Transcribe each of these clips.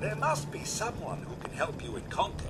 There must be someone who can help you in Concord.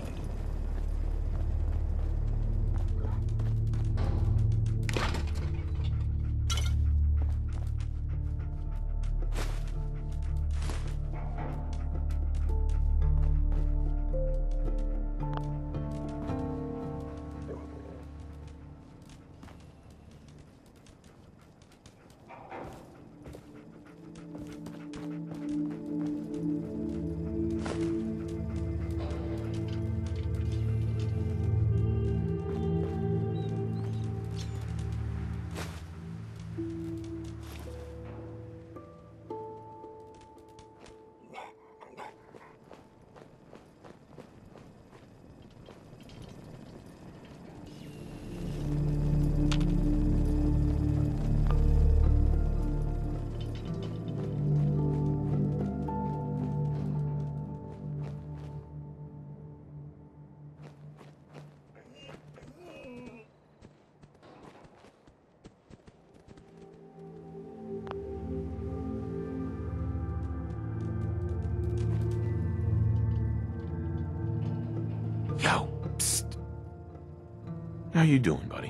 Yo, psst. How you doing, buddy?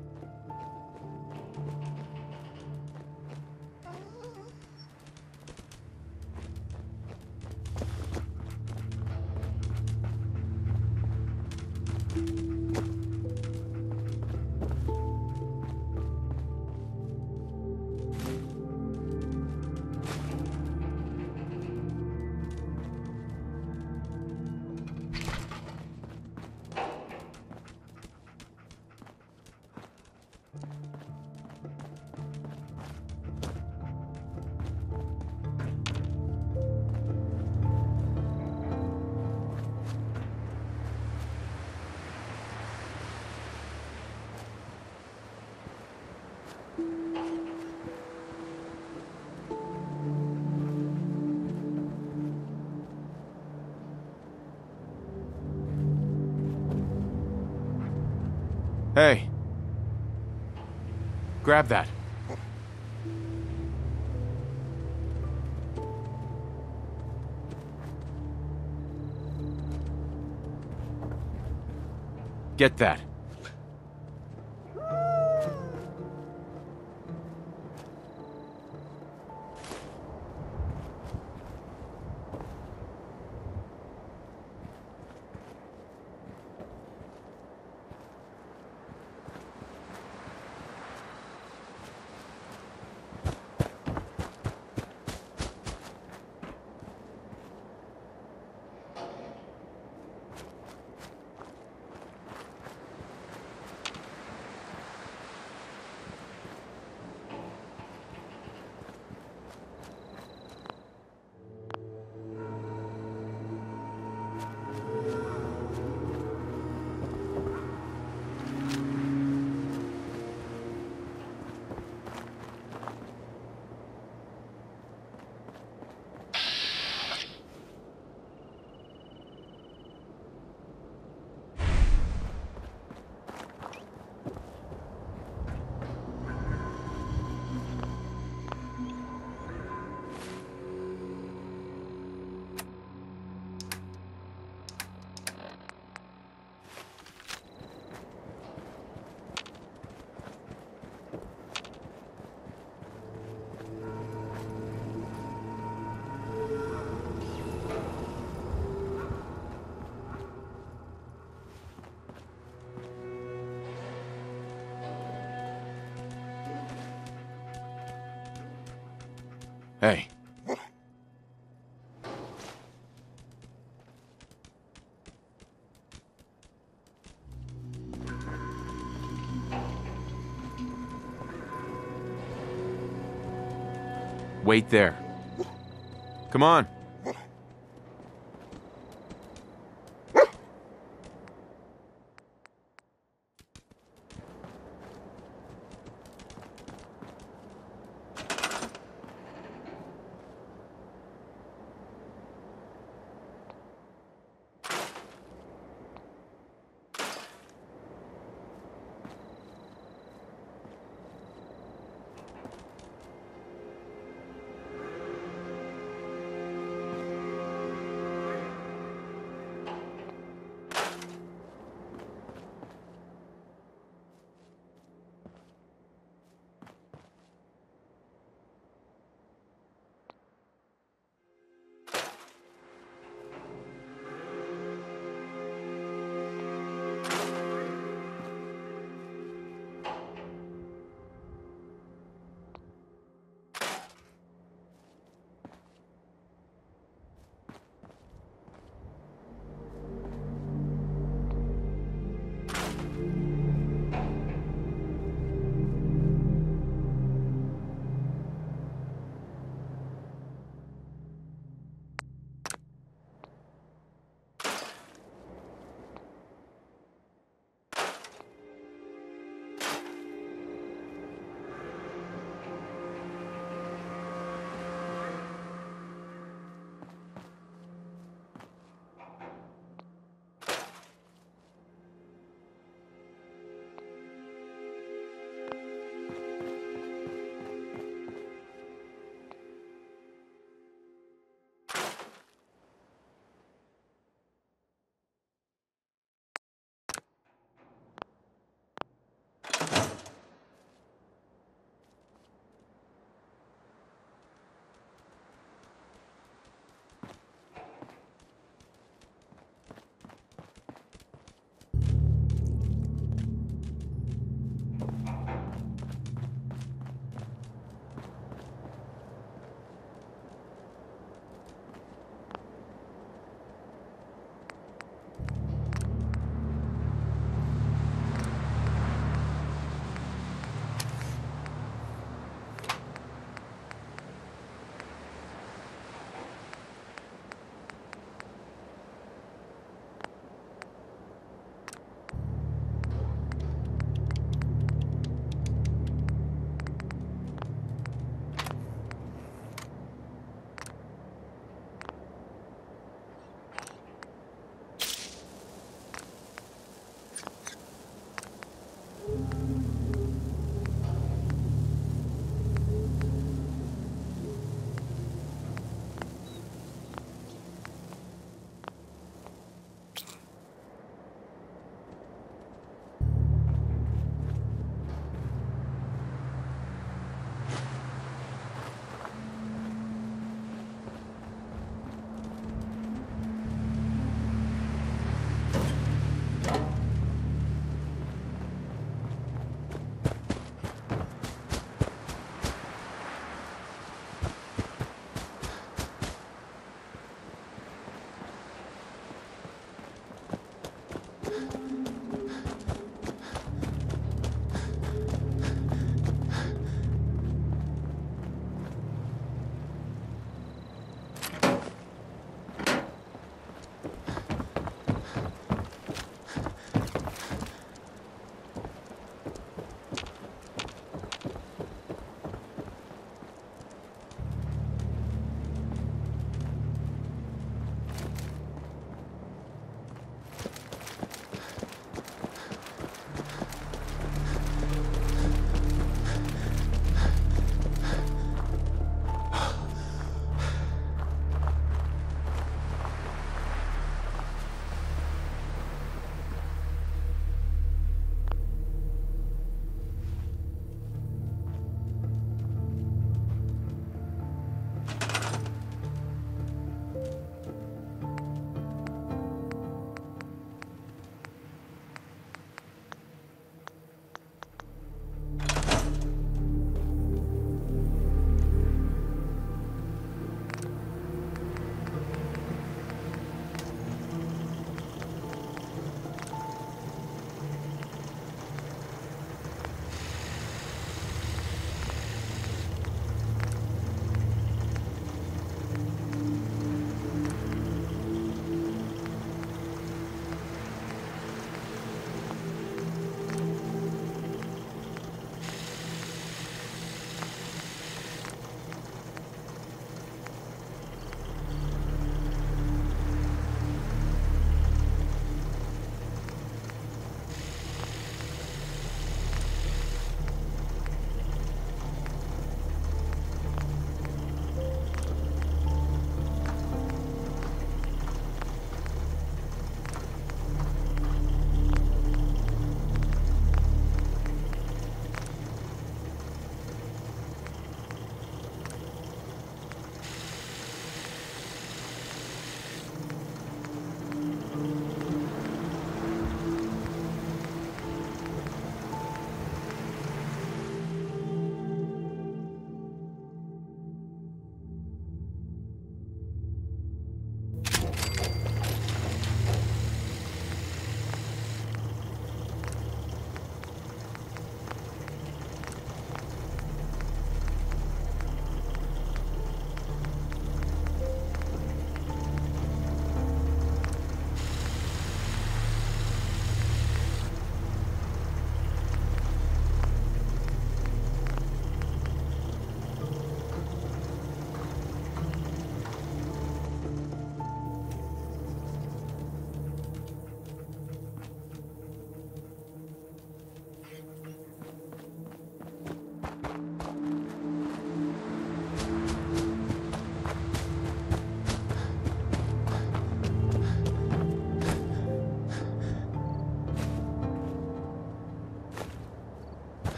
Hey. Grab that. Get that. Hey. Wait there. Come on.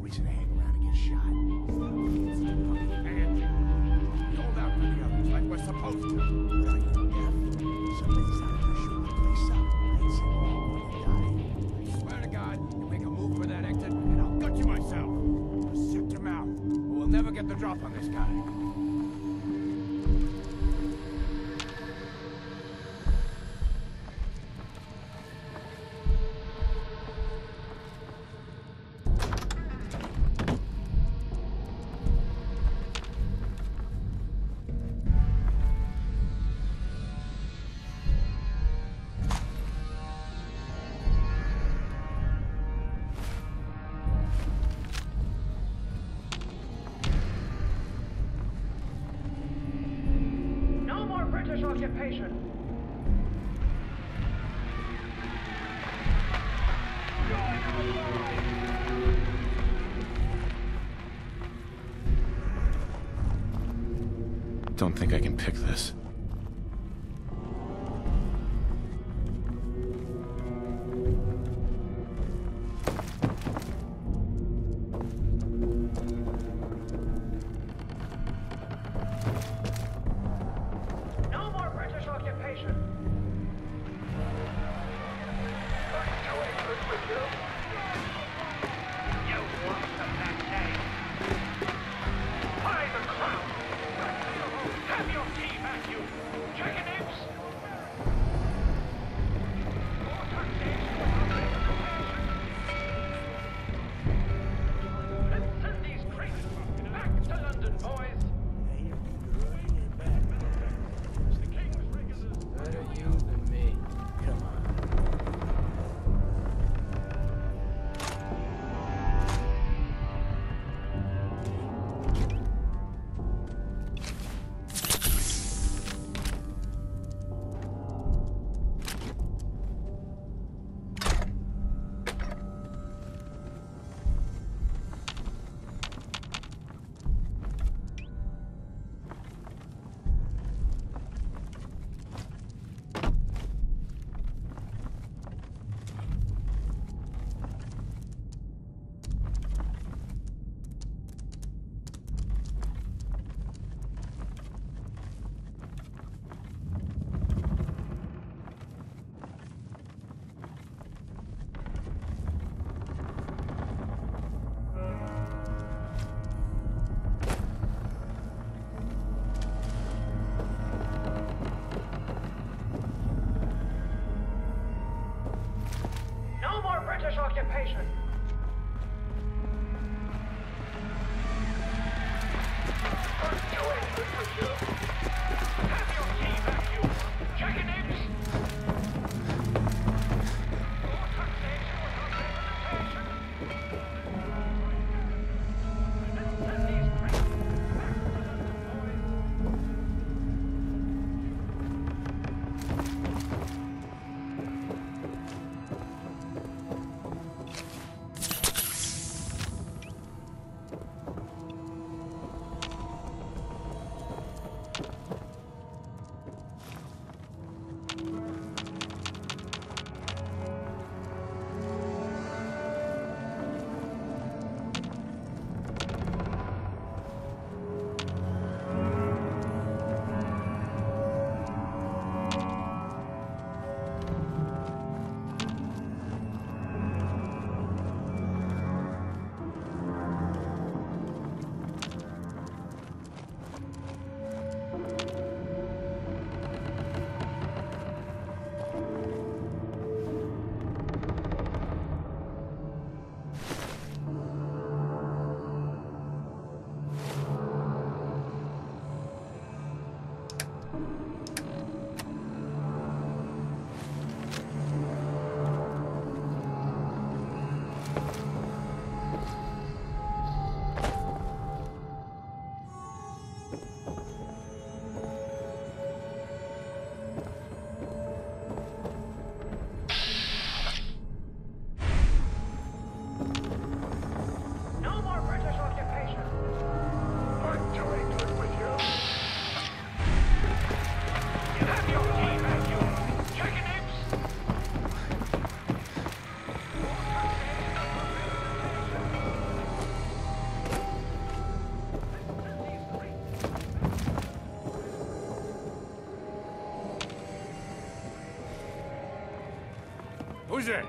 reason to hang around and get shot. And hold out for the others like we're supposed to. What are you, deaf? Somebody's out there shooting the place up. I ain't seen anyone die. I swear to God, you make a move for that exit, and I'll gut you myself. Just shut your mouth, or we'll never get the drop on this guy. No more British occupation. Don't think I can pick this. No more British occupation. You want some that day? By the crown! Have your key back, you Who's it?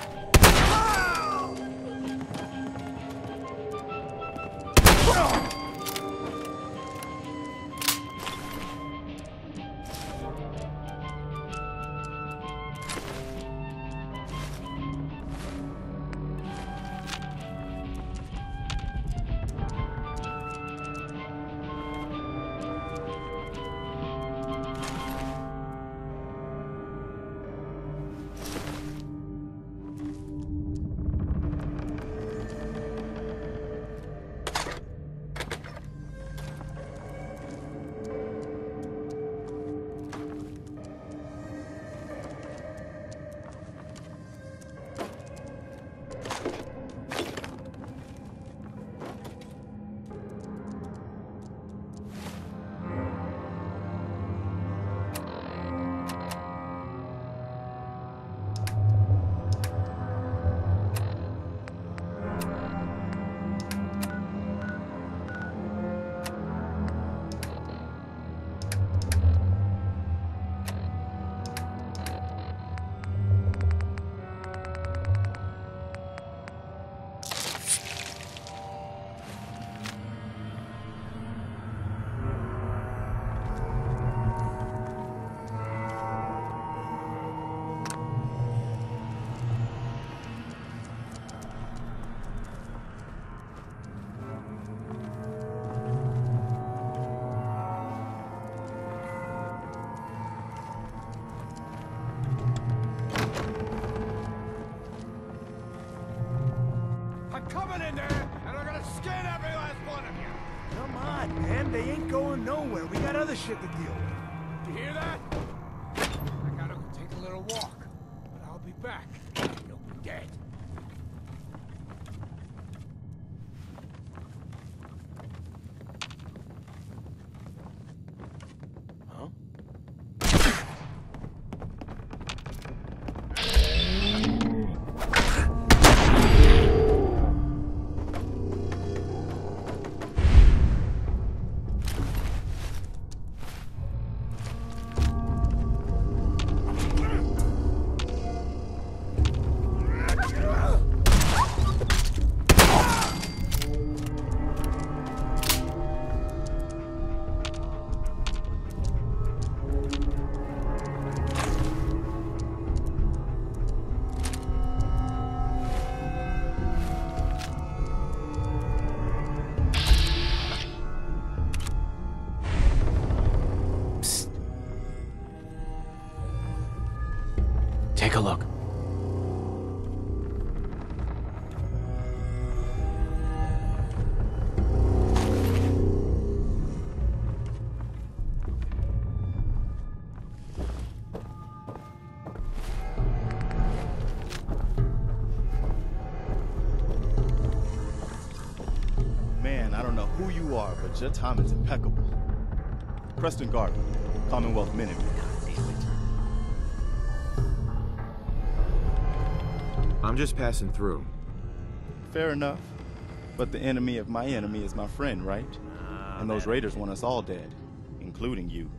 Coming in there, and I'm gonna skin every last one of you! Come on, man. They ain't going nowhere. We got other shit to deal with. You hear that? I gotta go take a little walk, but I'll be back. You'll be dead. Take a look. Man, I don't know who you are, but your timing is impeccable. Preston Garvey, Commonwealth Minuteman. I'm just passing through. Fair enough. But the enemy of my enemy is my friend, right? And those raiders want us all dead, including you.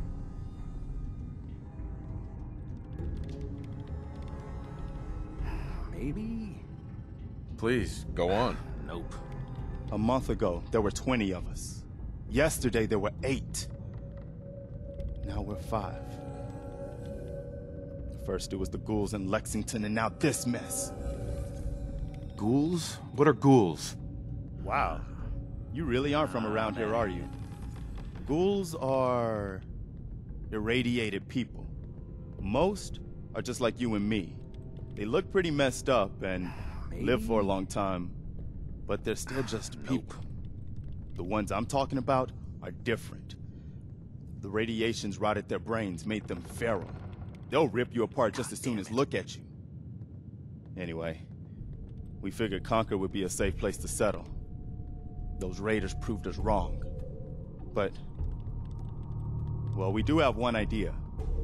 Maybe? Please, go on. Nope. A month ago, there were 20 of us. Yesterday, there were 8. Now we're 5. First, it was the ghouls in Lexington, and now this mess. Ghouls? What are ghouls? Wow. You really aren't from around here, are you? Ghouls are irradiated people. Most are just like you and me. They look pretty messed up and live for a long time, but they're still just people. The ones I'm talking about are different. The radiations rotted their brains, made them feral. They'll rip you apart just as soon as look at you. Anyway, we figured Concord would be a safe place to settle. Those raiders proved us wrong. But, well, we do have one idea.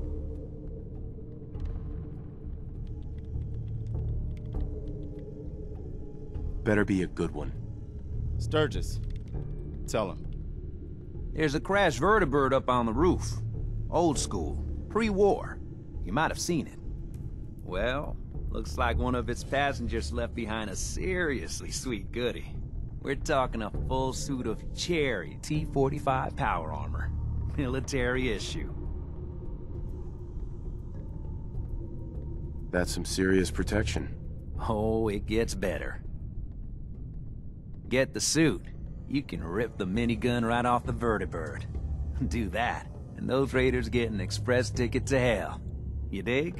Better be a good one. Sturgis, tell him. There's a crashed vertibird up on the roof. Old school, pre-war. You might have seen it. Well, Looks like one of its passengers left behind a seriously sweet goodie. We're talking a full suit of Cherry T-45 power armor. Military issue. That's some serious protection. Oh, it gets better. Get the suit. You can rip the minigun right off the vertibird. Do that, and those raiders get an express ticket to hell. You dig?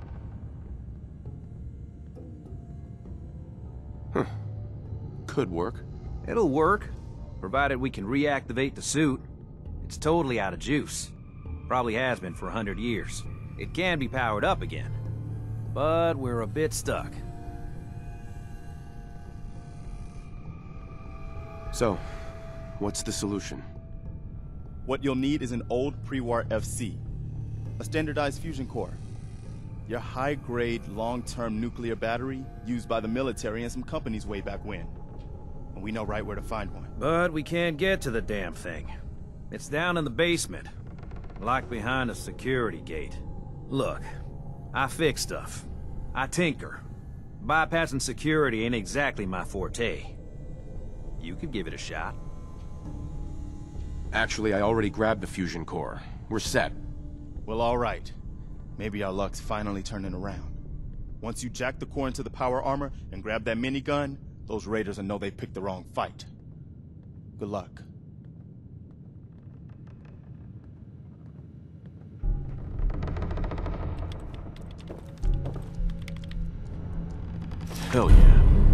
Could work. It'll work, provided we can reactivate the suit. It's totally out of juice. Probably has been for 100 years. It can be powered up again, but we're a bit stuck. So, what's the solution? What you'll need is an old pre-war FC, a standardized fusion core, your high-grade, long-term nuclear battery used by the military and some companies way back when. And we know right where to find one. But we can't get to the damn thing. It's down in the basement, locked behind a security gate. Look, I fix stuff. I tinker. Bypassing security ain't exactly my forte. You could give it a shot. Actually, I already grabbed the fusion core. We're set. Well, all right. Maybe our luck's finally turning around. Once you jack the core into the power armor and grab that minigun, those raiders will know they picked the wrong fight. Good luck. Hell yeah.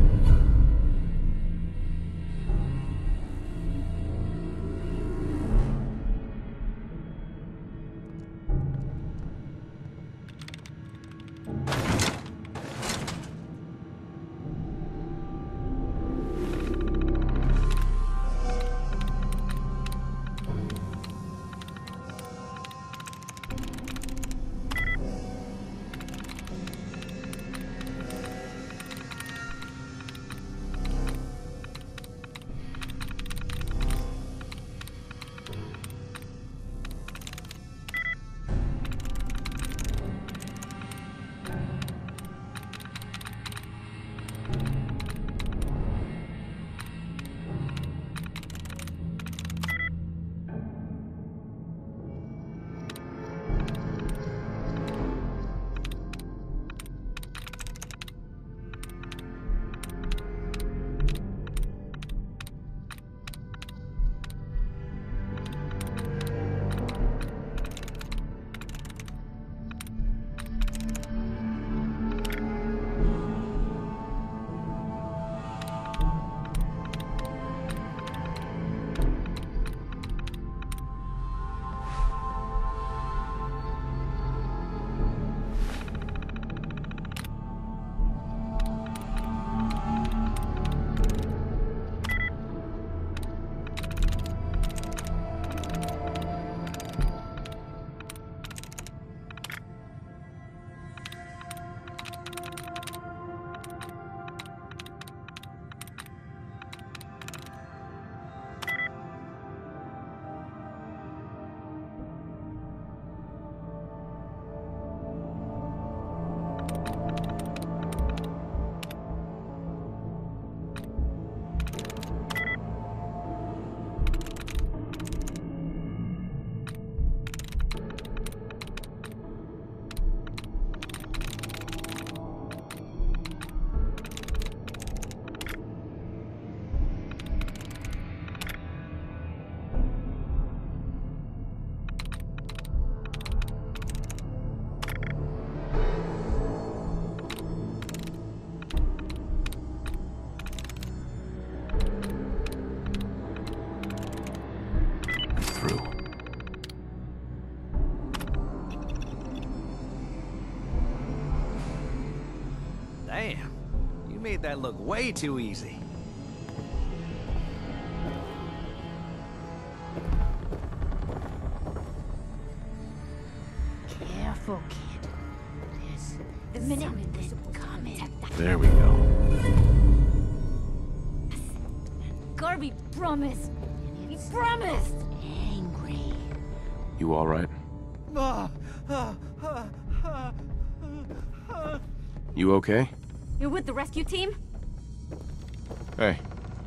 Damn, you made that look way too easy. Careful, kid. There's something coming. There we go. Garvey promised. He promised. Angry. You all right? You okay? You're with the rescue team? Hey.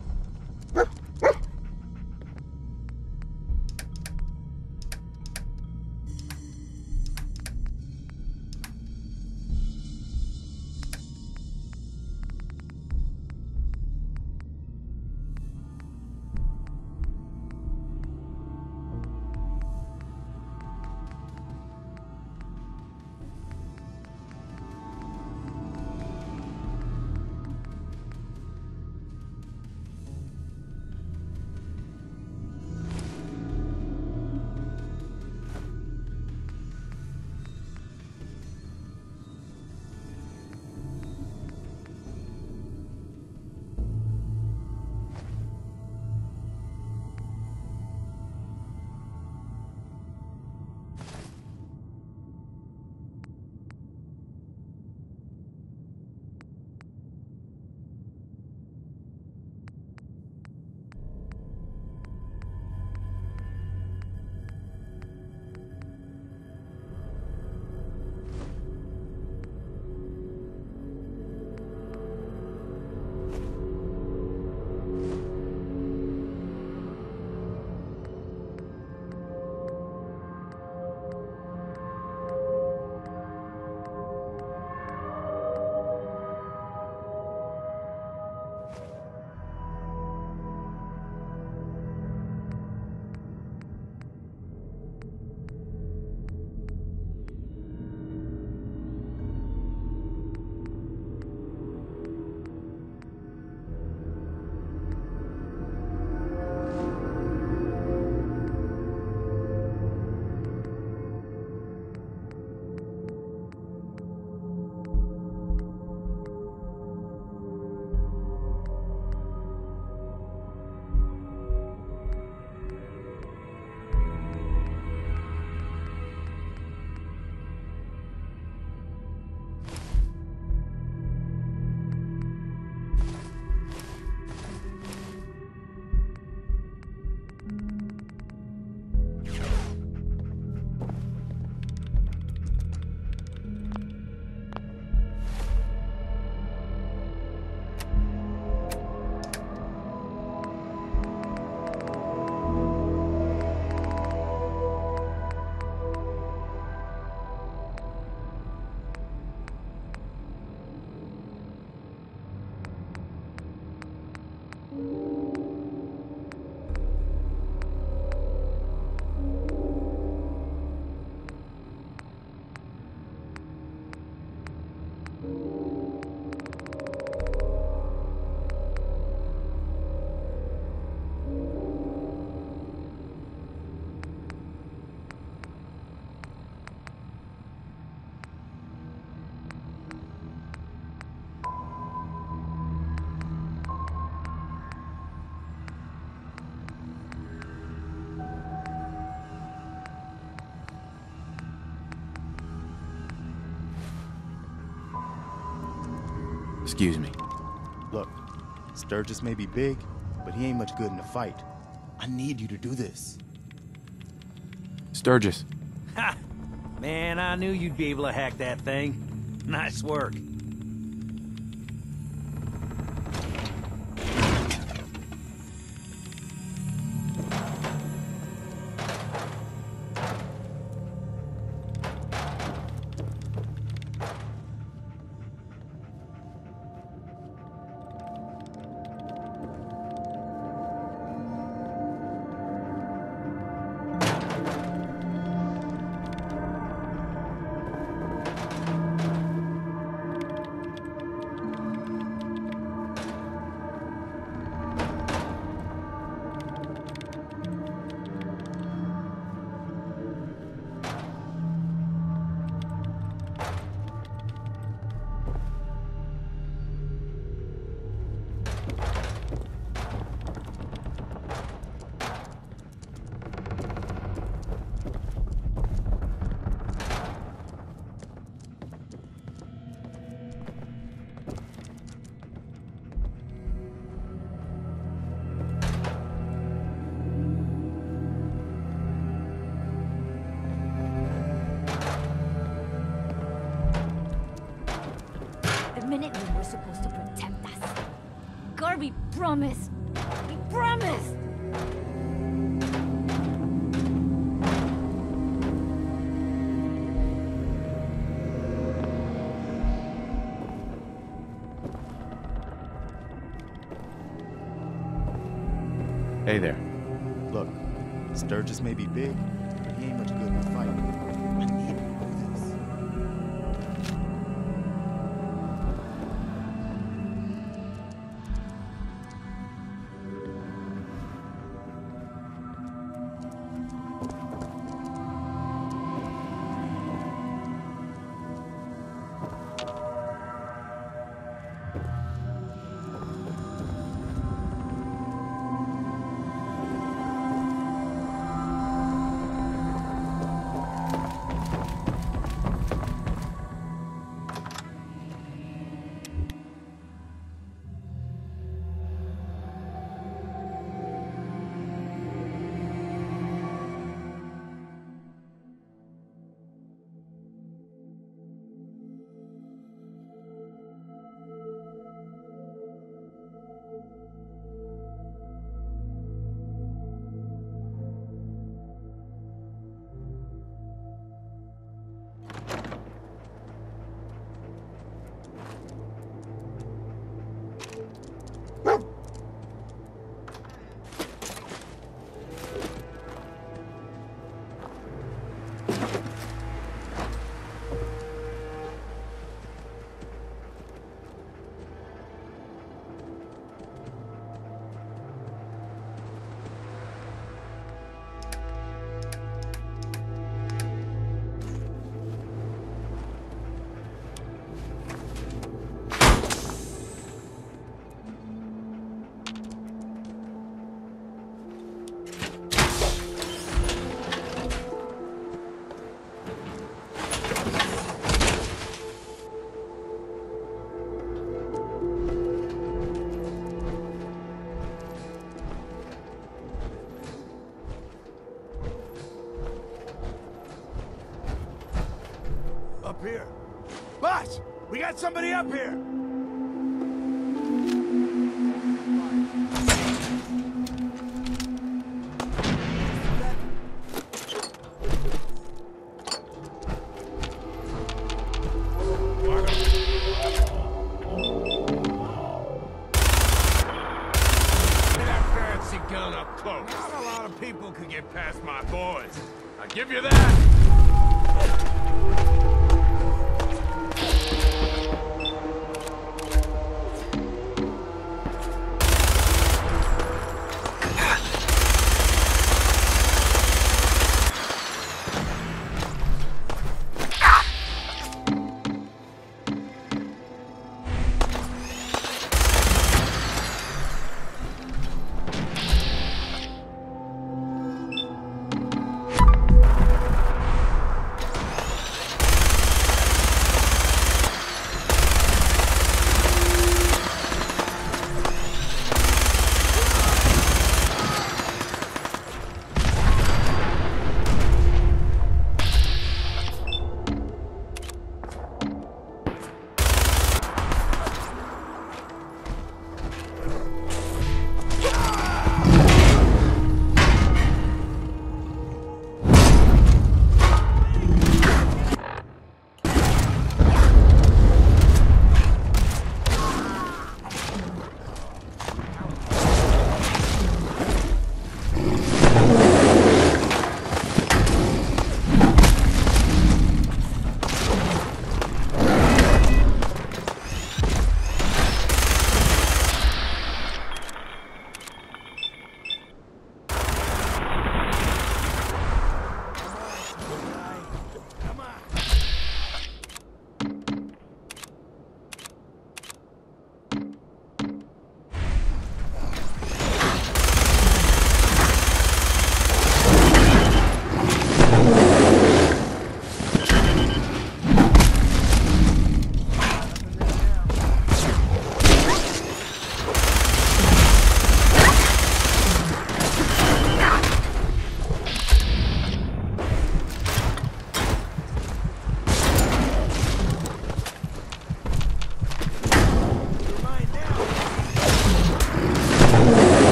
Excuse me. Look, Sturgis may be big, but he ain't much good in a fight. I need you to do this. Sturgis. Ha! Man, I knew you'd be able to hack that thing. Nice work. supposed to protect us. Garvey promised. He promised! Hey there. Look, Sturgis may be big, but he ain't much good with fighting. I need to do this. Up here. Boss! We got somebody up here! Gun up close. Not a lot of people could get past my boys. I give you that.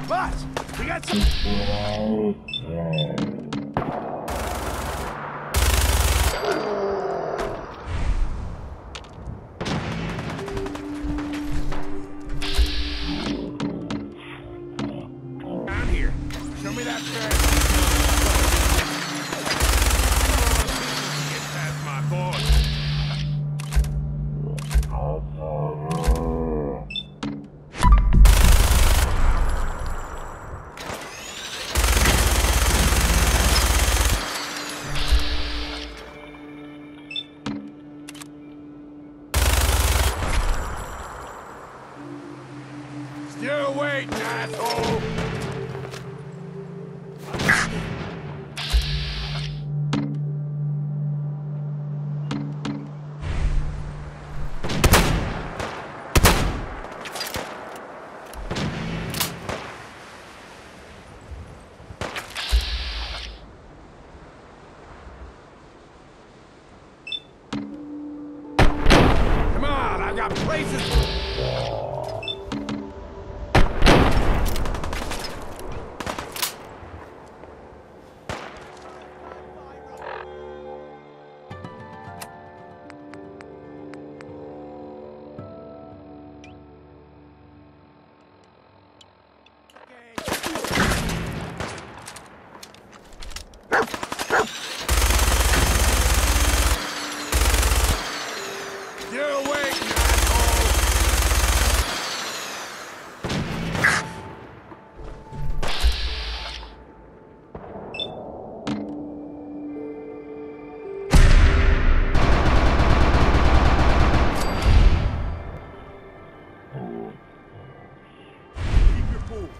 Boss, we got some... Down here. Show me that trash. Get past my boss. Still waiting, asshole! Come on, I've got places... Still waiting, asshole! Keep your cool.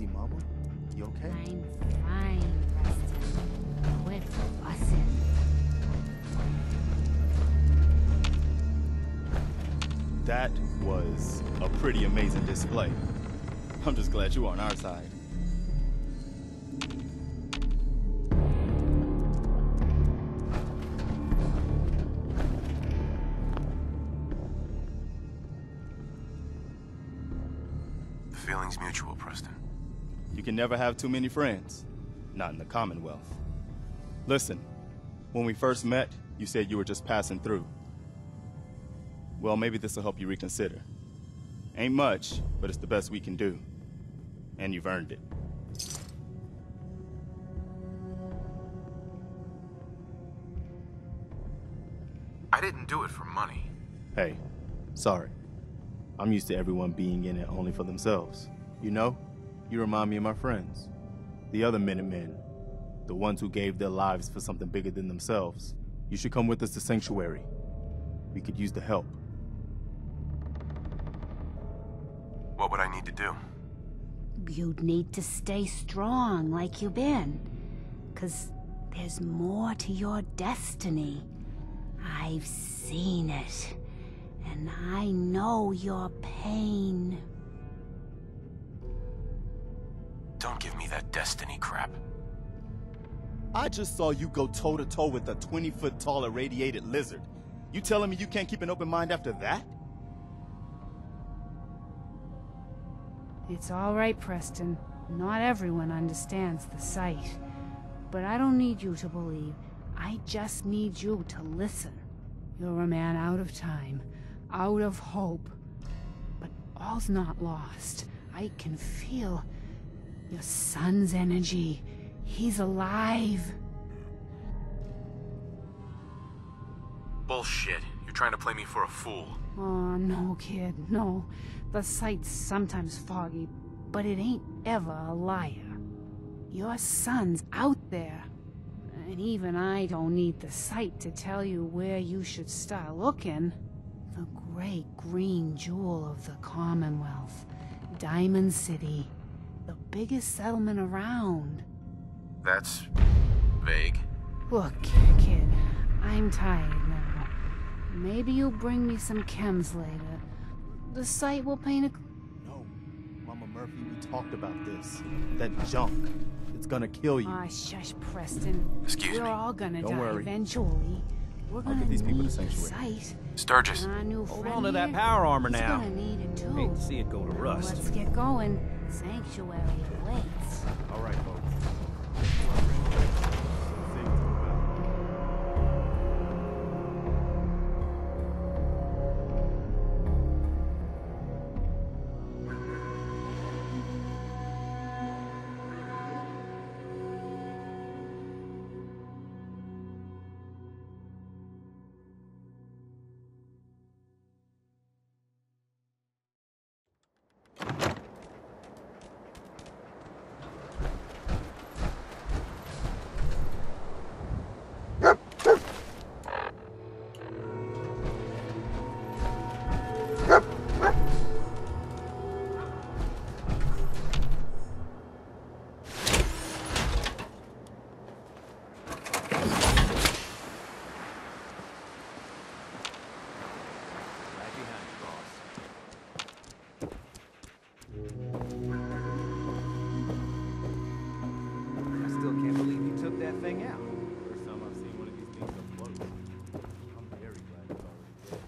Easy, Mama. You okay? I'm fine, Preston. Quit fussing. That was a pretty amazing display. I'm just glad you're on our side. The feeling's mutual, Preston. You can never have too many friends. Not in the Commonwealth. Listen, when we first met, you said you were just passing through. Well, maybe this will help you reconsider. Ain't much, but it's the best we can do. And you've earned it. I didn't do it for money. Hey, sorry. I'm used to everyone being in it only for themselves. You know, you remind me of my friends. The other Minutemen. The ones who gave their lives for something bigger than themselves. You should come with us to Sanctuary. We could use the help. What would I need to do? You'd need to stay strong like you've been. 'Cause there's more to your destiny. I've seen it. And I know your pain. Don't give me that destiny crap. I just saw you go toe-to-toe with a 20-foot-tall irradiated lizard. You telling me you can't keep an open mind after that? It's all right, Preston. Not everyone understands the sight. But I don't need you to believe. I just need you to listen. You're a man out of time, out of hope. But all's not lost. I can feel your son's energy. He's alive. Bullshit. You're trying to play me for a fool. Oh, no, kid, no. The sight's sometimes foggy, but it ain't ever a liar. Your son's out there. And even I don't need the sight to tell you where you should start looking. The great green jewel of the Commonwealth. Diamond City. The biggest settlement around. That's vague. Look, kid, I'm tired now. Maybe you'll bring me some chems later. The site will paint a... No, Mama Murphy, we talked about this. That junk. It's gonna kill you. Ah, shush, Preston. Excuse We're me. all gonna Don't die worry. eventually. We're gonna get these people need to the Sanctuary. site. Sturgis. And our new Hold friend on to that here, power armor he's now. gonna need it too. Hate to see it go to Now rust. Let's get going. Sanctuary awaits. All right, folks. I still can't believe you took that thing out. First time I've seen one of these things up close. I'm very glad it's already dead.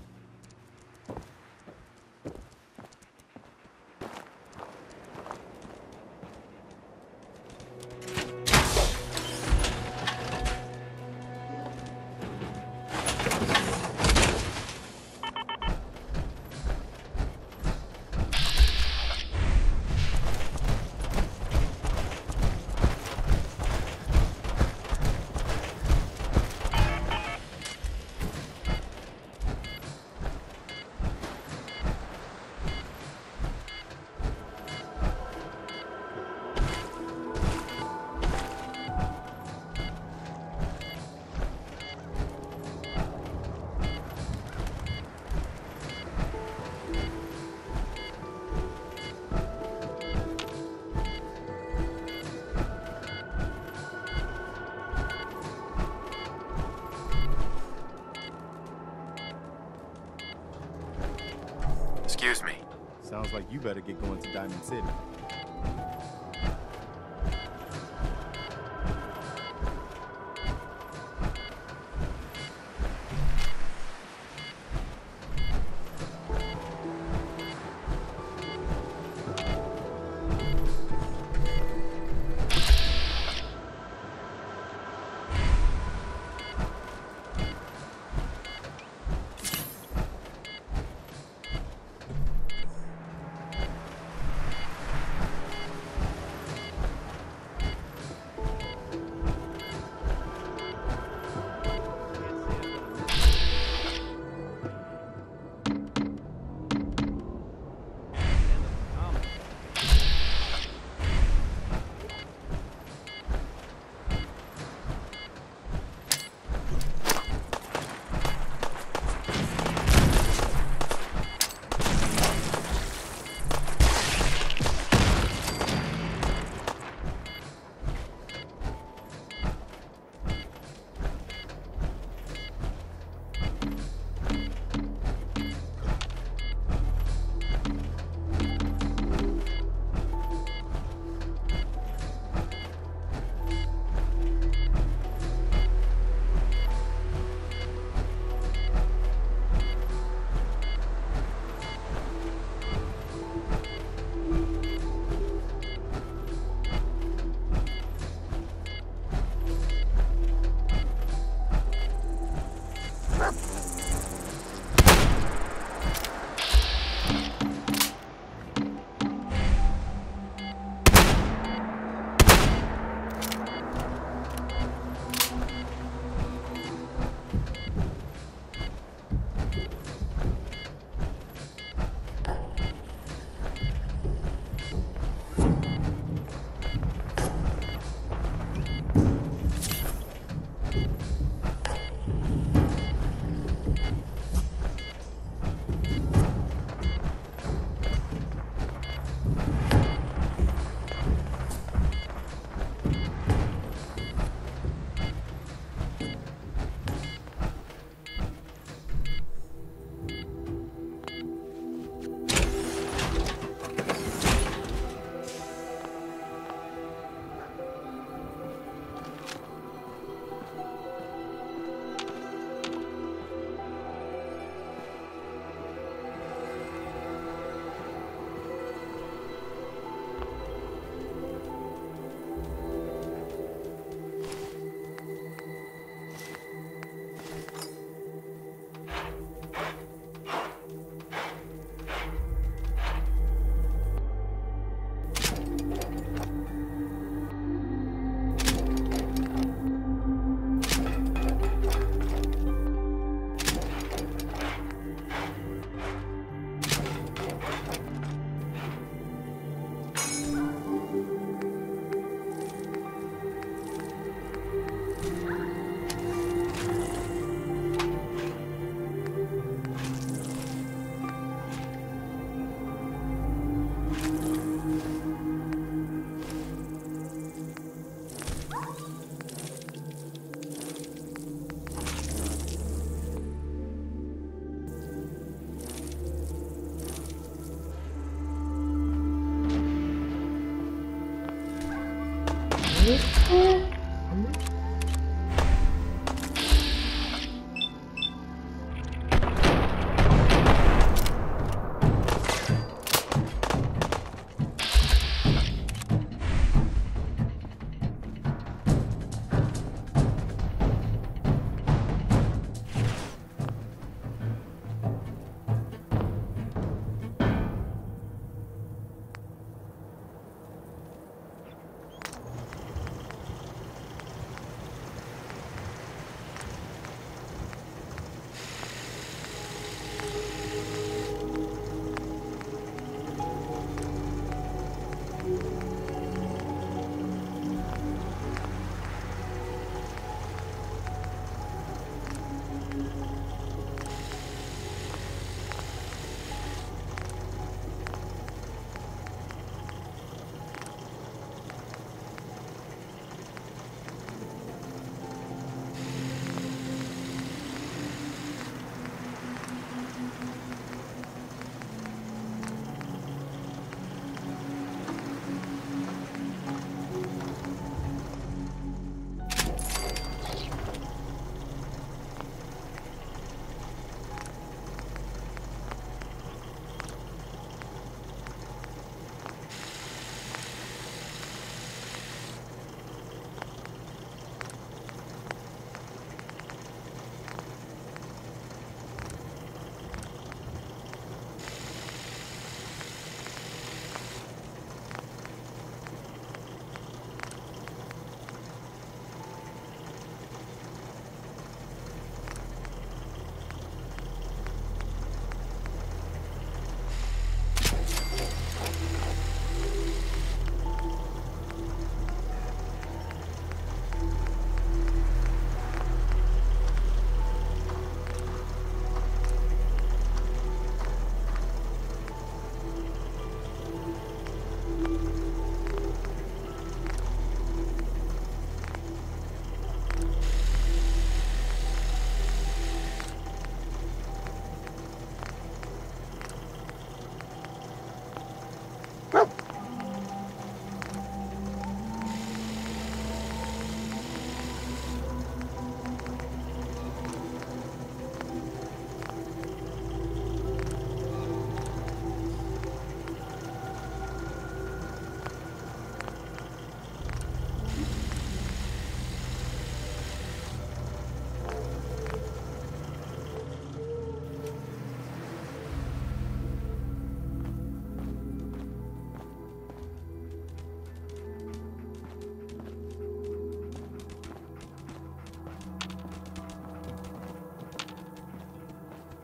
You better get going to Diamond City.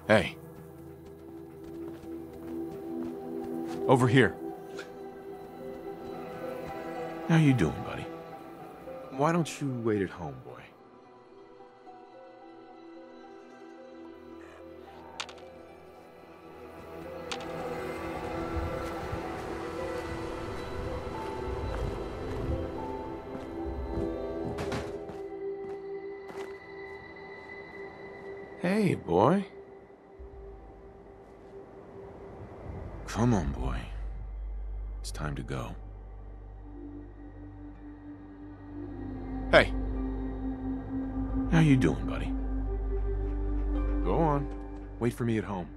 Hey. Over here. How you doing, buddy? Why don't you wait at home, boy? Hey, boy. Come on, boy. It's time to go. Hey. How you doing, buddy? Go on. Wait for me at home.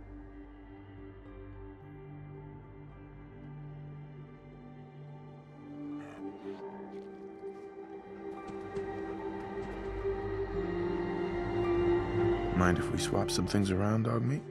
Mind if we swap some things around, dog meat?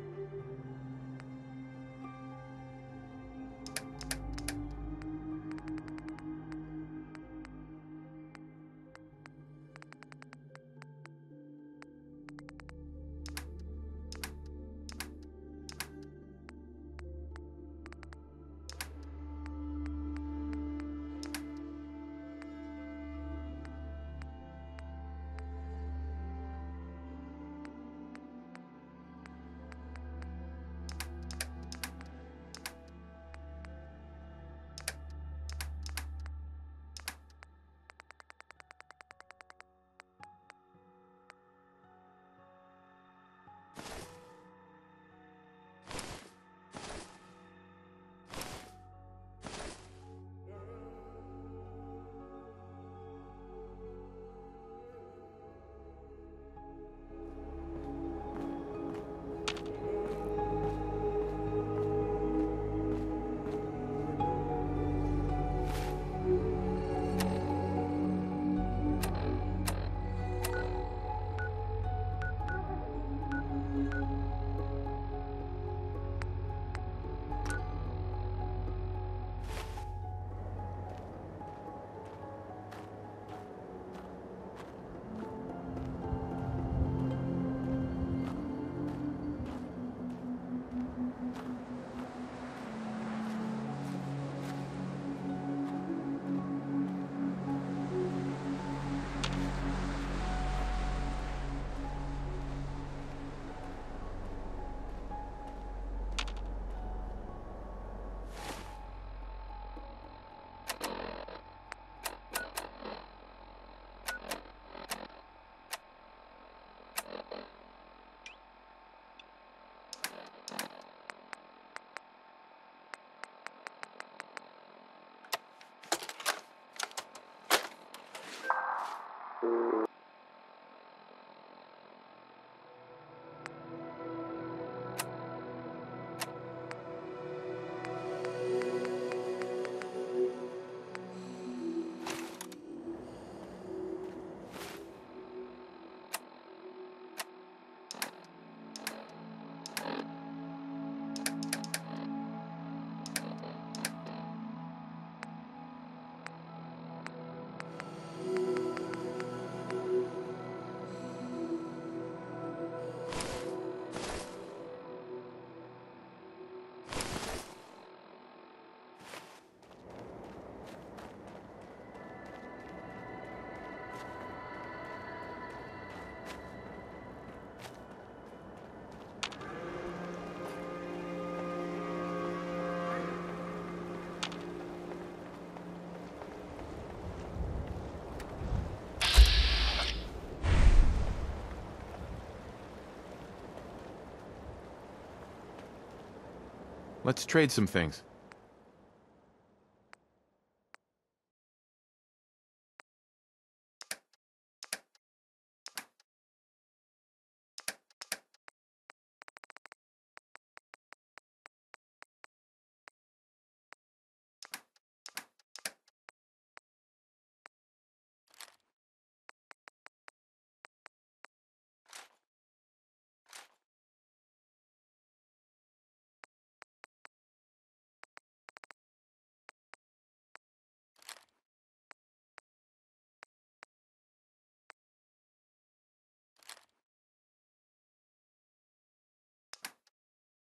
Let's trade some things.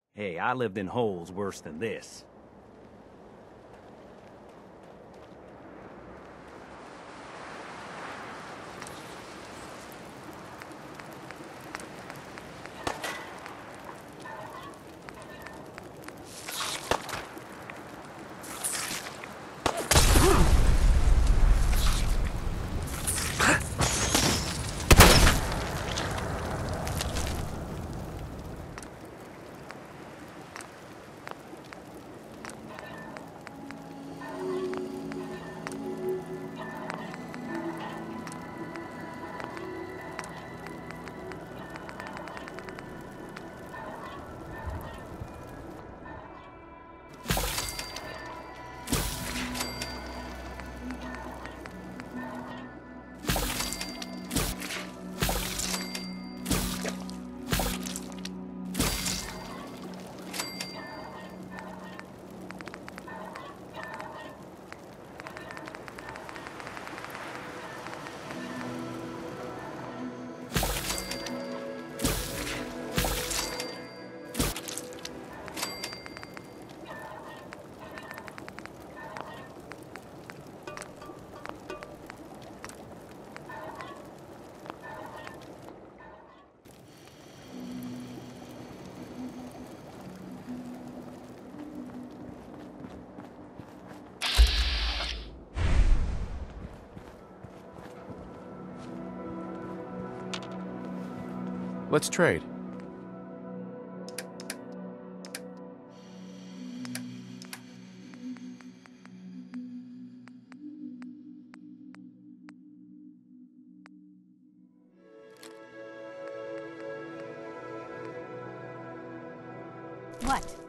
Hey, I lived in holes worse than this. Let's trade. What?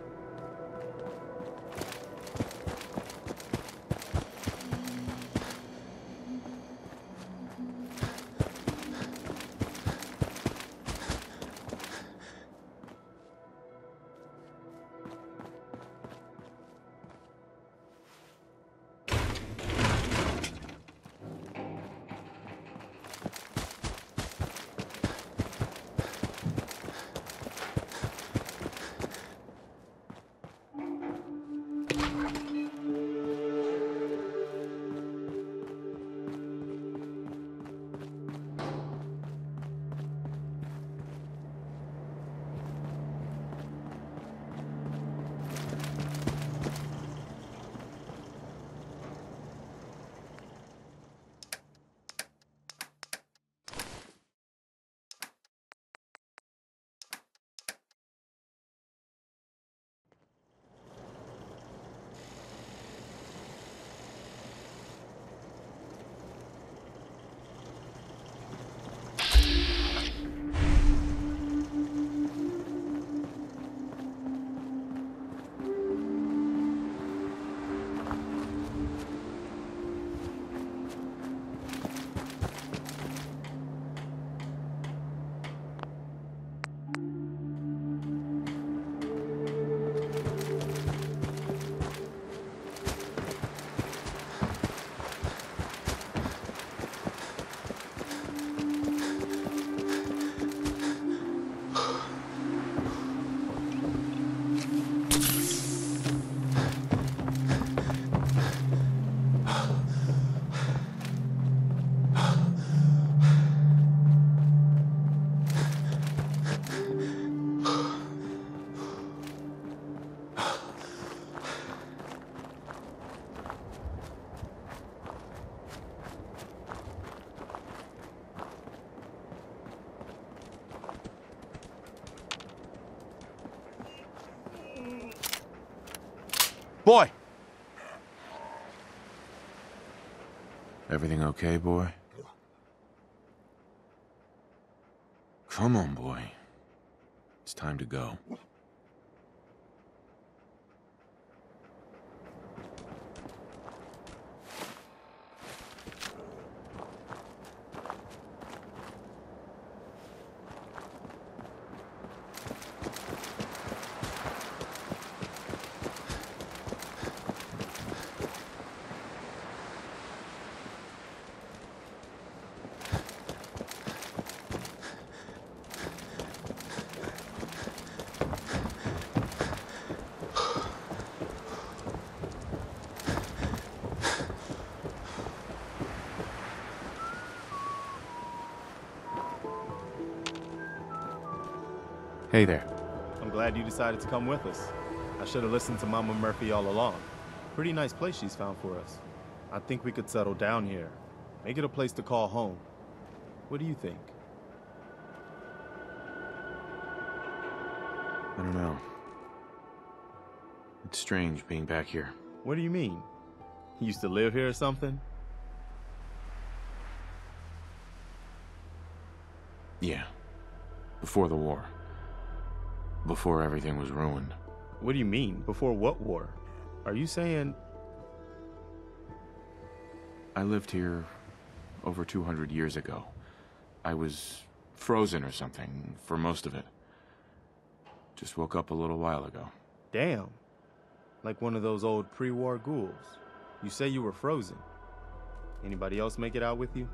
Boy! Everything okay, boy? Come on, boy. It's time to go. Hey there. I'm glad you decided to come with us. I should have listened to Mama Murphy all along. Pretty nice place she's found for us. I think we could settle down here. Make it a place to call home. What do you think? I don't know. It's strange being back here. What do you mean? You used to live here or something? Yeah. Before the war. Before everything was ruined. What do you mean? Before what war? Are you saying... I lived here over 200 years ago. I was frozen or something for most of it. Just woke up a little while ago. Damn. Like one of those old pre-war ghouls. You say you were frozen. Anybody else make it out with you?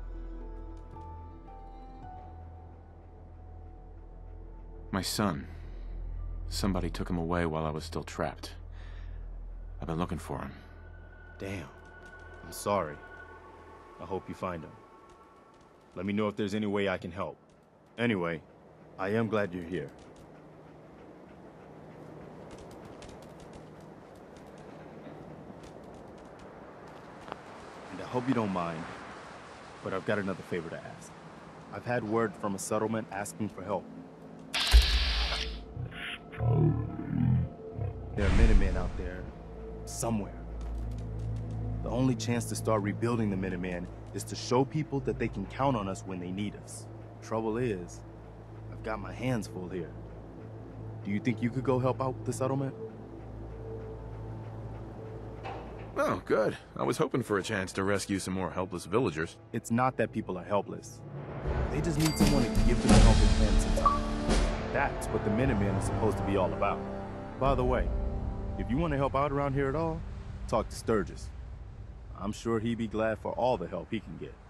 My son. Somebody took him away while I was still trapped. I've been looking for him. Damn. I'm sorry. I hope you find him. Let me know if there's any way I can help. Anyway, I am glad you're here. And I hope you don't mind, but I've got another favor to ask. I've had word from a settlement asking for help. There are Minutemen out there, somewhere. The only chance to start rebuilding the Minutemen is to show people that they can count on us when they need us. Trouble is, I've got my hands full here. Do you think you could go help out with the settlement? Oh, good. I was hoping for a chance to rescue some more helpless villagers. It's not that people are helpless. They just need someone to give them a helping hand sometimes. That's what the Minutemen are supposed to be all about. By the way, if you want to help out around here at all, talk to Sturgis. I'm sure he'd be glad for all the help he can get.